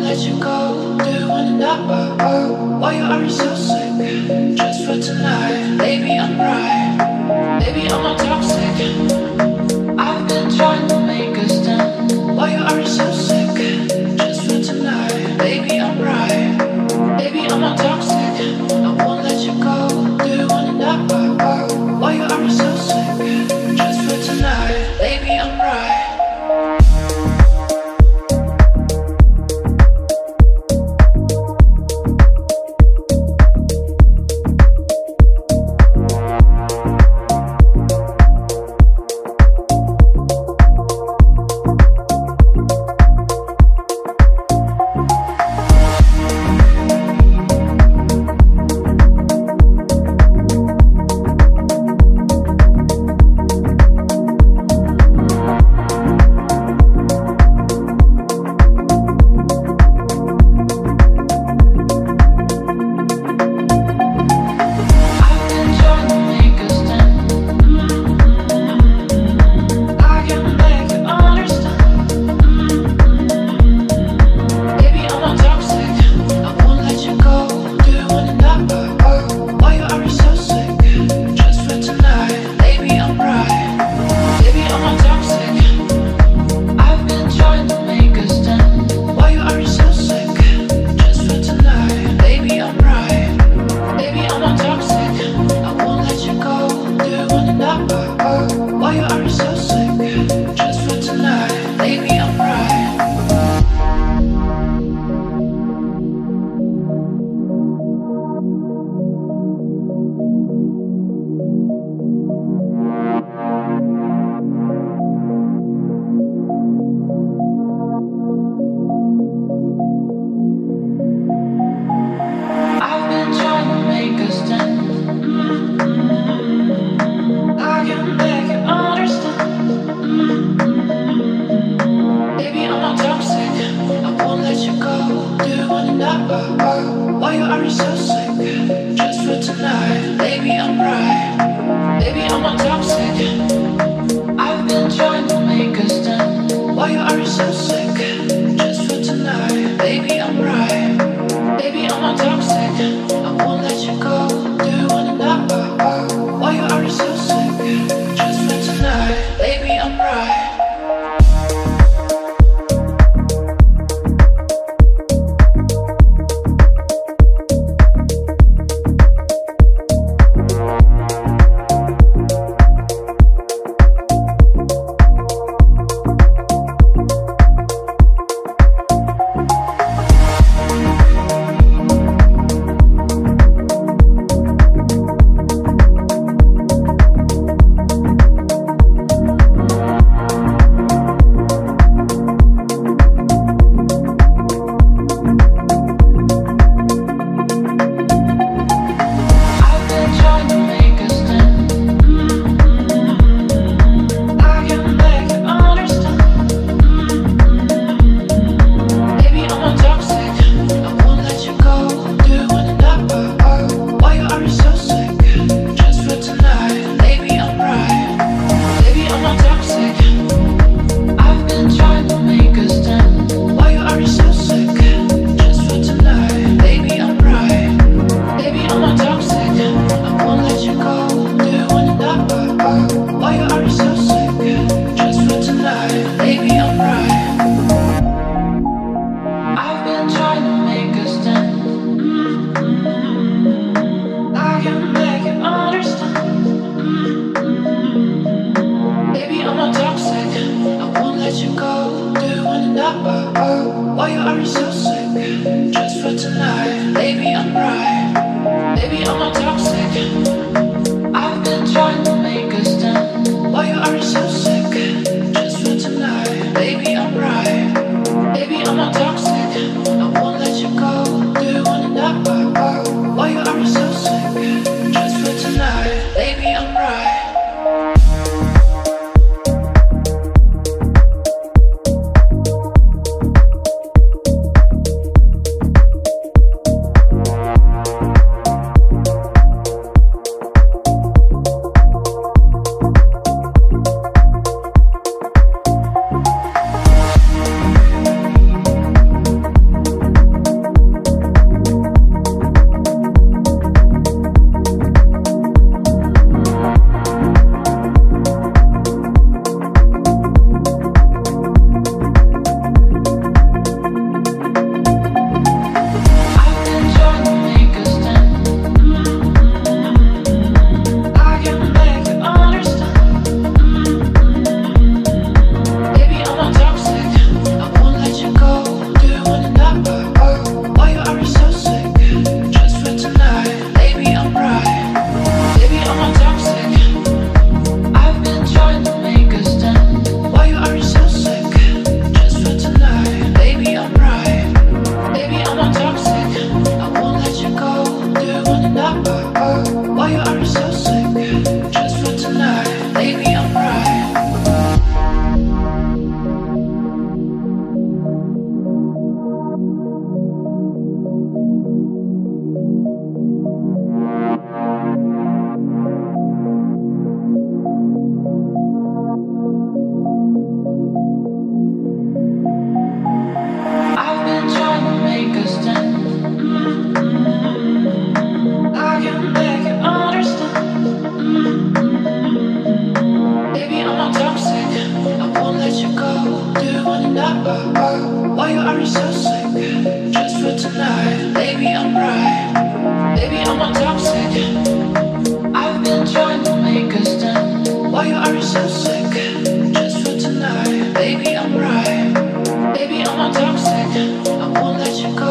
let you go. Do you wanna know why you are so sick? Just for tonight, baby, I'm right. Baby, I'm not toxic. I've been trying to make a stand. Why you are so sick? Just for tonight, baby, I'm right. Baby, I'm not toxic. I won't let you go. Do you wanna know why you are so sick? Just for tonight, baby, I'm right. so sick? Just for tonight. Baby, I'm right. Baby, I'm not toxic. I've been trying to make a stand. Why you are so sick? Just for tonight. Baby, I'm right. Baby, I'm not toxic. I won't let you go.